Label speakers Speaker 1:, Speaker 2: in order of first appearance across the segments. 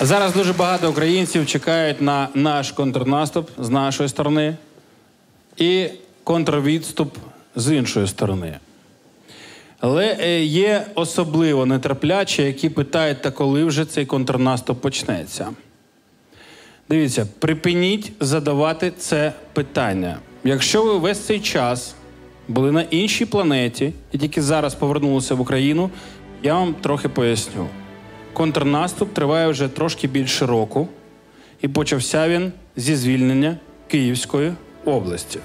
Speaker 1: Зараз дуже багато українців чекають на наш контрнаступ з нашої сторони і контрвідступ з іншої сторони. Але є особливо нетерплячі, які питають, та коли вже цей контрнаступ почнеться. Дивіться, припиніть задавати це питання. Якщо ви весь цей час були на іншій планеті і тільки зараз повернулися в Україну, я вам трохи поясню. Контрнаступ триває вже трошки більше року, і почався він зі звільнення Київської області.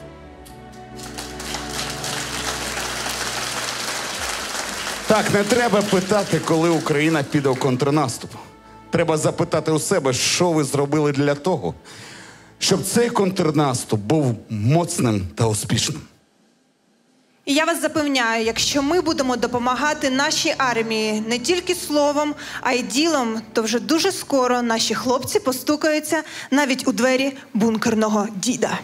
Speaker 2: Так, не треба питати, коли Україна піде в контрнаступ. Треба запитати у себе, що ви зробили для того, щоб цей контрнаступ був моцним та успішним.
Speaker 3: І я вас запевняю, якщо ми будемо допомагати нашій армії не тільки словом, а й ділом, то вже дуже скоро наші хлопці постукаються навіть у двері бункерного діда.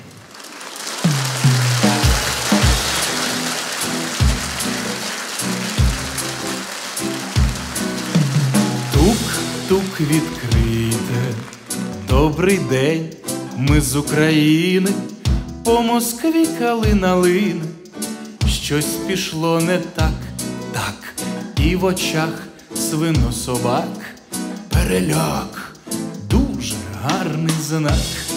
Speaker 4: Тук-тук відкрийте, добрий день, ми з України, по Москві калина лине. Щось пішло не так, і в очах свинособак переляк, дуже гарний знак.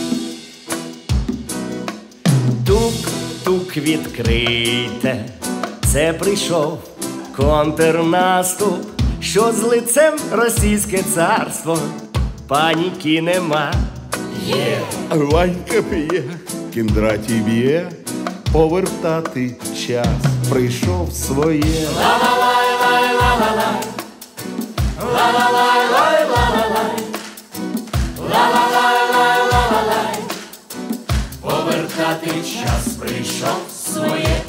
Speaker 5: Тук-тук відкрийте, це прийшов контрнаступ, що з лицем російське царство, паніки нема.
Speaker 6: Ванька п'є, Кіндратій б'є, повертати час прийшов своє.
Speaker 5: Ла-ла-лай, ла-ла-лай, ла-ла-лай, ла-ла-лай, ла-ла-лай, ла-ла-лай, повертати час прийшов своє.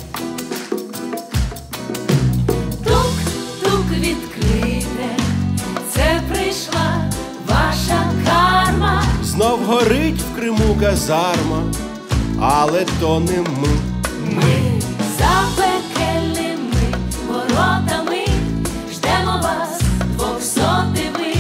Speaker 7: Тук-тук відкрите, це прийшла ваша карма.
Speaker 4: Знов горить в Криму казарма, але то не ми.
Speaker 7: Ми за пекельними воротами ждемо вас 200-ми.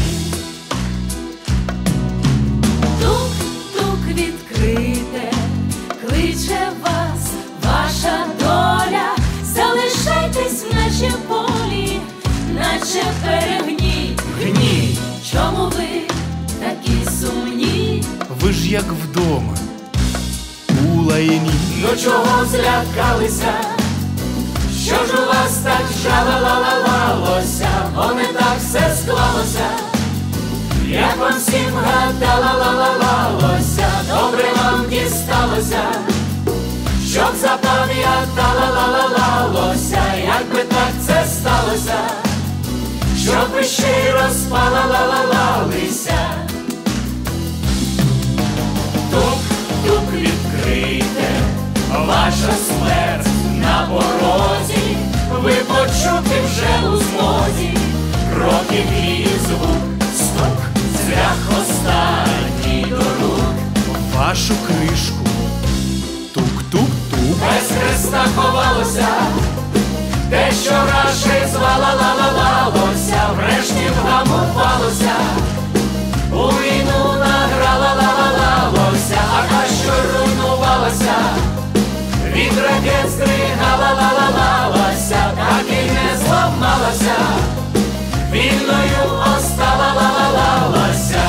Speaker 7: Тук-тук відкрите, кличе вас ваша доля. Залишайтесь в нашім полі, наче перегній.
Speaker 5: Гній,
Speaker 7: Чому ви такі сумні?
Speaker 4: Ви ж як вдома, у лайні.
Speaker 5: ну чого злякалися? Що ж у вас так жалалалалося? Бо не так все склалося, як вам всім гадалалалалося. Добре вам дісталося, щоб запам'яталалалалося. Якби так це сталося, щоб ви щиро спалалалалися. Тук-тук відкрийте, ваша смерть на порозі. Ви почути вже у змозі кроків її звук, стук, цвях останній до рук.
Speaker 4: Вашу кришку тук-тук-тук.
Speaker 5: Без хреста ховалося те, що раши звалалалалося, врешті вгамувалося, у війну награлалалалося, а та, що руйнувалася, від ракет здригалалалалася, так і не зламалася, вільною оставалалалася.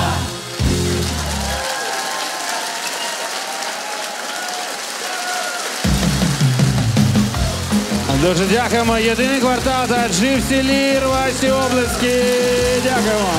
Speaker 1: Дуже дякуємо. Єдиний квартал та Gypsy Лір, ваші облески. Дякуємо.